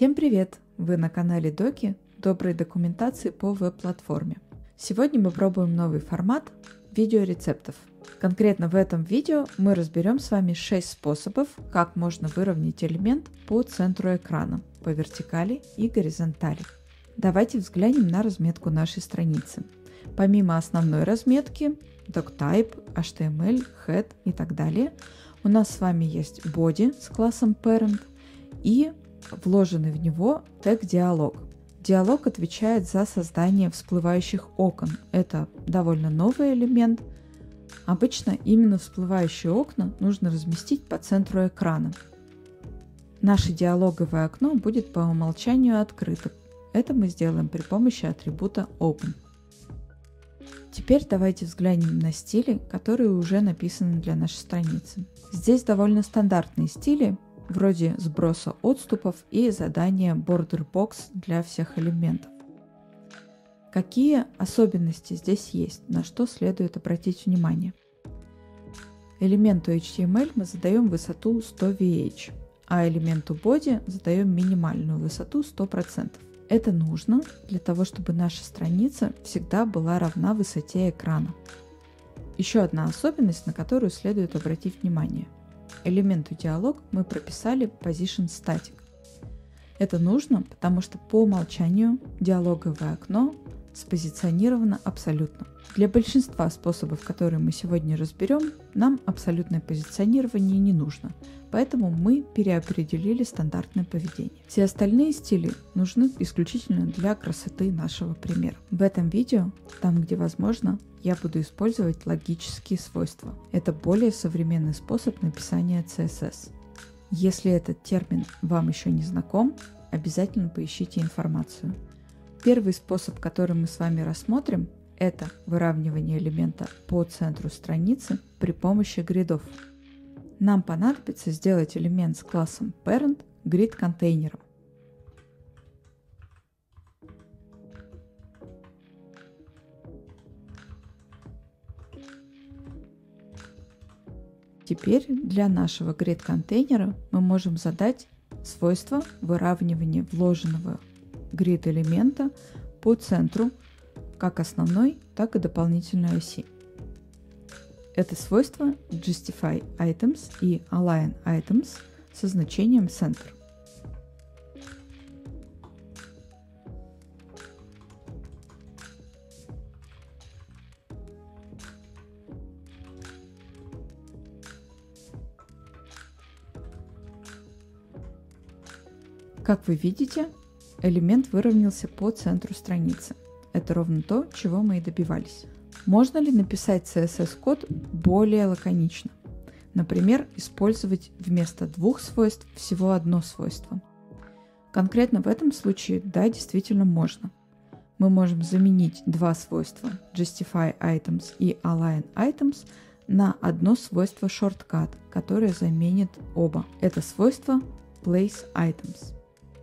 Всем привет! Вы на канале Доки доброй документации по веб-платформе. Сегодня мы пробуем новый формат видеорецептов. Конкретно в этом видео мы разберем с вами 6 способов, как можно выровнять элемент по центру экрана, по вертикали и горизонтали. Давайте взглянем на разметку нашей страницы. Помимо основной разметки, doctype, HTML, head и так далее, у нас с вами есть body с классом parent и вложенный в него тег диалог. Диалог отвечает за создание всплывающих окон. Это довольно новый элемент. Обычно именно всплывающие окна нужно разместить по центру экрана. Наше диалоговое окно будет по умолчанию открыто. Это мы сделаем при помощи атрибута Open. Теперь давайте взглянем на стили, которые уже написаны для нашей страницы. Здесь довольно стандартные стили, вроде сброса отступов и задания Border Box для всех элементов. Какие особенности здесь есть, на что следует обратить внимание? Элементу HTML мы задаем высоту 100 VH, а элементу Body задаем минимальную высоту 100%. Это нужно для того, чтобы наша страница всегда была равна высоте экрана. Еще одна особенность, на которую следует обратить внимание. Элементу диалог мы прописали Position Static. Это нужно, потому что по умолчанию диалоговое окно спозиционировано абсолютно. Для большинства способов, которые мы сегодня разберем, нам абсолютное позиционирование не нужно, поэтому мы переопределили стандартное поведение. Все остальные стили нужны исключительно для красоты нашего примера. В этом видео, там где возможно, я буду использовать логические свойства. Это более современный способ написания CSS. Если этот термин вам еще не знаком, обязательно поищите информацию. Первый способ, который мы с вами рассмотрим, это выравнивание элемента по центру страницы при помощи гридов. Нам понадобится сделать элемент с классом Parent грид-контейнером. Теперь для нашего грид-контейнера мы можем задать свойство выравнивания вложенного грид-элемента по центру как основной, так и дополнительной оси. Это свойство Justify Items и Align Items со значением Center. Как вы видите, элемент выровнялся по центру страницы. Это ровно то, чего мы и добивались. Можно ли написать CSS-код более лаконично? Например, использовать вместо двух свойств всего одно свойство. Конкретно в этом случае, да, действительно можно. Мы можем заменить два свойства Justify Items и Align Items на одно свойство Shortcut, которое заменит оба. Это свойство Place Items.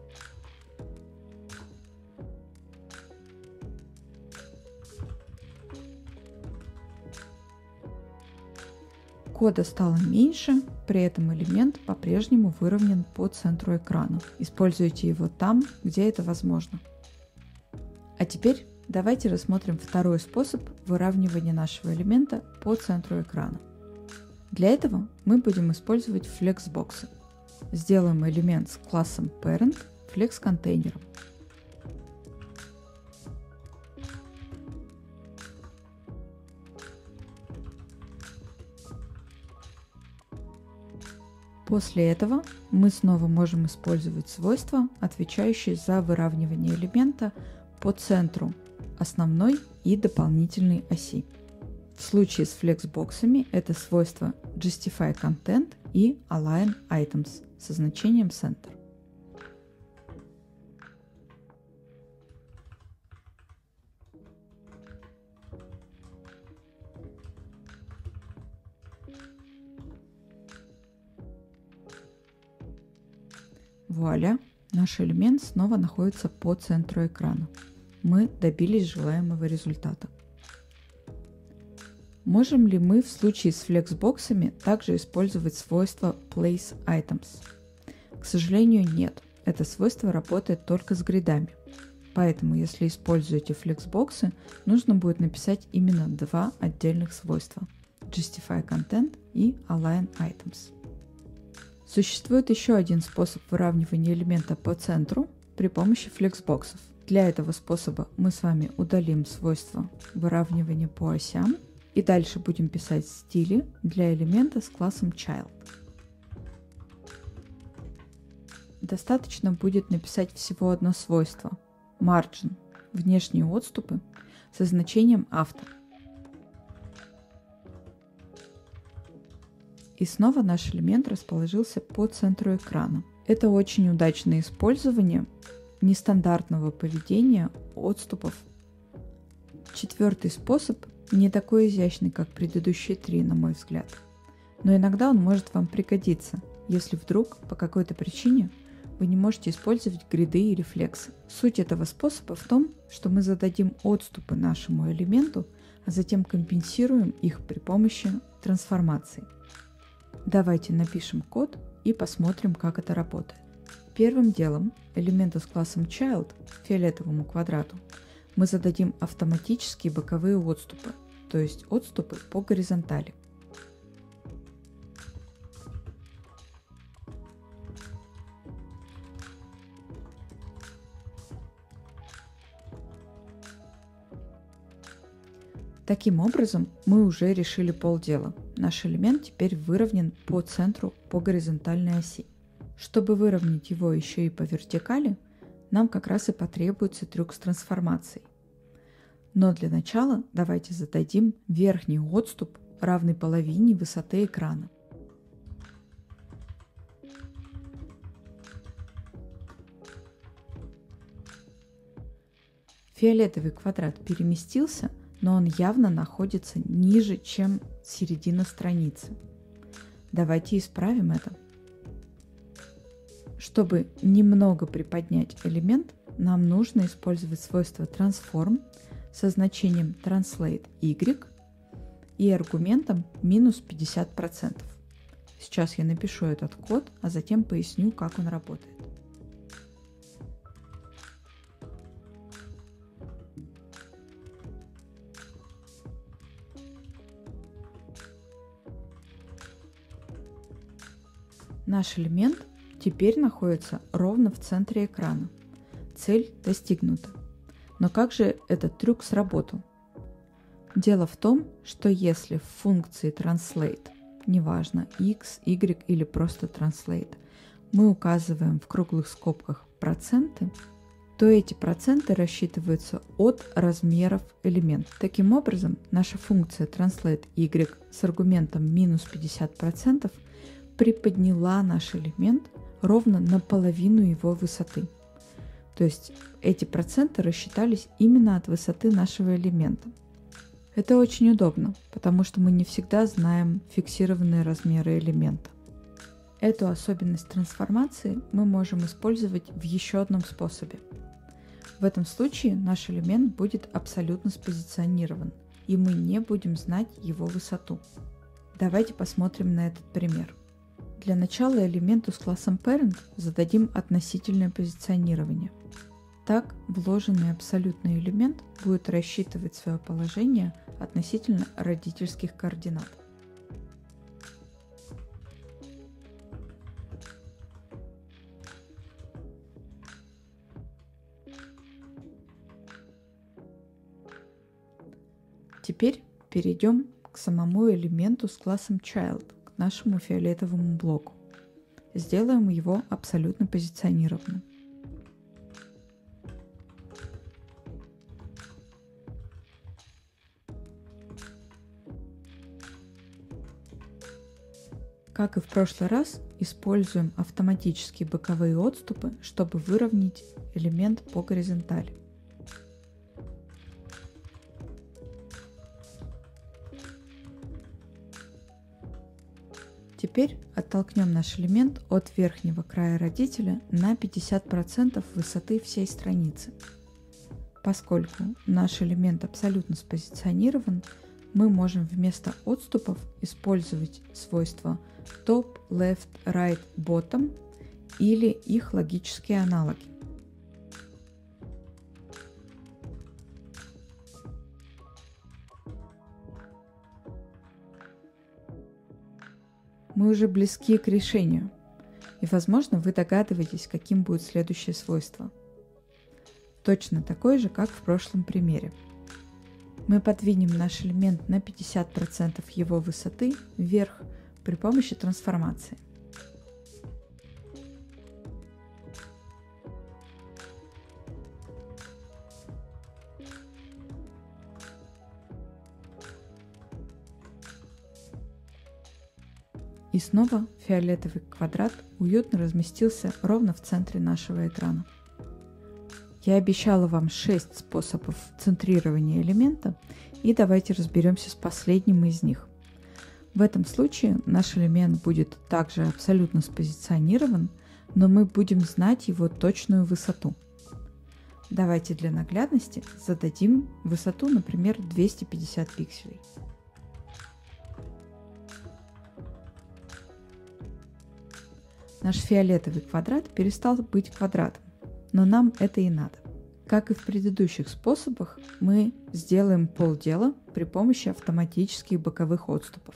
Кода стало меньше, при этом элемент по-прежнему выровнен по центру экрана. Используйте его там, где это возможно. А теперь давайте рассмотрим второй способ выравнивания нашего элемента по центру экрана. Для этого мы будем использовать флексбоксы. Сделаем элемент с классом Parent флекс-контейнером. После этого мы снова можем использовать свойства, отвечающие за выравнивание элемента по центру основной и дополнительной оси. В случае с флексбоксами это свойства Justify Content и Align Items со значением Center. Вуаля! Наш элемент снова находится по центру экрана. Мы добились желаемого результата. Можем ли мы в случае с флексбоксами также использовать свойство Place Items? К сожалению, нет. это свойство работает только с гридами. Поэтому, если используете флексбоксы, нужно будет написать именно два отдельных свойства – Justify Content и Align Items. Существует еще один способ выравнивания элемента по центру при помощи флексбоксов. Для этого способа мы с вами удалим свойство выравнивания по осям и дальше будем писать стили для элемента с классом Child. Достаточно будет написать всего одно свойство – Margin – внешние отступы со значением авто. И снова наш элемент расположился по центру экрана. Это очень удачное использование нестандартного поведения отступов. Четвертый способ не такой изящный, как предыдущие три, на мой взгляд. Но иногда он может вам пригодиться, если вдруг по какой-то причине вы не можете использовать гриды и рефлексы. Суть этого способа в том, что мы зададим отступы нашему элементу, а затем компенсируем их при помощи трансформации. Давайте напишем код и посмотрим, как это работает. Первым делом элементу с классом Child, фиолетовому квадрату, мы зададим автоматические боковые отступы, то есть отступы по горизонтали. Таким образом, мы уже решили полдела. Наш элемент теперь выровнен по центру по горизонтальной оси. Чтобы выровнять его еще и по вертикали, нам как раз и потребуется трюк с трансформацией. Но для начала давайте зададим верхний отступ, равный половине высоты экрана. Фиолетовый квадрат переместился, но он явно находится ниже, чем середина страницы. Давайте исправим это. Чтобы немного приподнять элемент, нам нужно использовать свойство Transform со значением Translate Y и аргументом минус 50%. Сейчас я напишу этот код, а затем поясню, как он работает. Наш элемент теперь находится ровно в центре экрана. Цель достигнута. Но как же этот трюк сработал? Дело в том, что если в функции translate, неважно x, y или просто translate, мы указываем в круглых скобках проценты, то эти проценты рассчитываются от размеров элемента. Таким образом, наша функция translate y с аргументом минус 50% приподняла наш элемент ровно на половину его высоты. То есть эти проценты рассчитались именно от высоты нашего элемента. Это очень удобно, потому что мы не всегда знаем фиксированные размеры элемента. Эту особенность трансформации мы можем использовать в еще одном способе. В этом случае наш элемент будет абсолютно спозиционирован, и мы не будем знать его высоту. Давайте посмотрим на этот пример. Для начала элементу с классом Parent зададим относительное позиционирование. Так, вложенный абсолютный элемент будет рассчитывать свое положение относительно родительских координат. Теперь перейдем к самому элементу с классом Child, к нашему фиолетовому блоку. Сделаем его абсолютно позиционированным. Как и в прошлый раз, используем автоматические боковые отступы, чтобы выровнять элемент по горизонтали. Теперь оттолкнем наш элемент от верхнего края родителя на 50% высоты всей страницы. Поскольку наш элемент абсолютно спозиционирован, мы можем вместо отступов использовать свойства Top, Left, Right, Bottom или их логические аналоги. Мы уже близки к решению, и, возможно, вы догадываетесь, каким будет следующее свойство. Точно такое же, как в прошлом примере. Мы подвинем наш элемент на 50% его высоты вверх при помощи трансформации. И снова фиолетовый квадрат уютно разместился ровно в центре нашего экрана. Я обещала вам 6 способов центрирования элемента, и давайте разберемся с последним из них. В этом случае наш элемент будет также абсолютно спозиционирован, но мы будем знать его точную высоту. Давайте для наглядности зададим высоту, например, 250 пикселей. Наш фиолетовый квадрат перестал быть квадратом, но нам это и надо. Как и в предыдущих способах, мы сделаем полдела при помощи автоматических боковых отступов.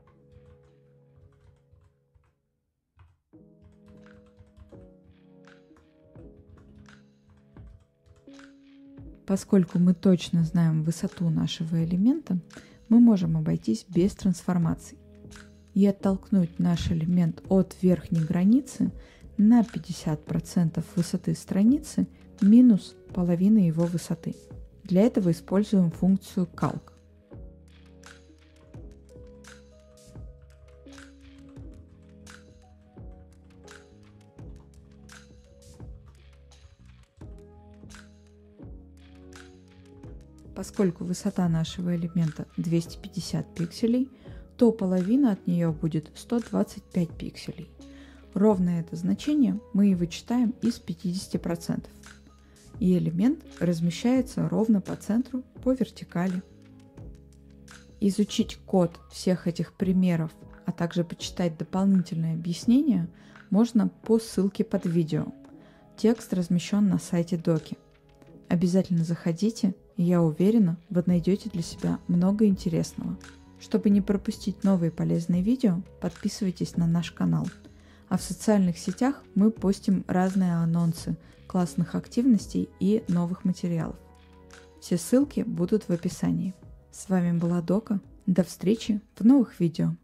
Поскольку мы точно знаем высоту нашего элемента, мы можем обойтись без трансформаций и оттолкнуть наш элемент от верхней границы на 50% высоты страницы минус половина его высоты. Для этого используем функцию calc. Поскольку высота нашего элемента 250 пикселей, то половина от нее будет 125 пикселей. Ровно это значение мы и вычитаем из 50%. И элемент размещается ровно по центру по вертикали. Изучить код всех этих примеров, а также почитать дополнительные объяснения можно по ссылке под видео. Текст размещен на сайте Доки. Обязательно заходите, и я уверена, вы найдете для себя много интересного. Чтобы не пропустить новые полезные видео, подписывайтесь на наш канал. А в социальных сетях мы постим разные анонсы классных активностей и новых материалов. Все ссылки будут в описании. С вами была Дока. До встречи в новых видео.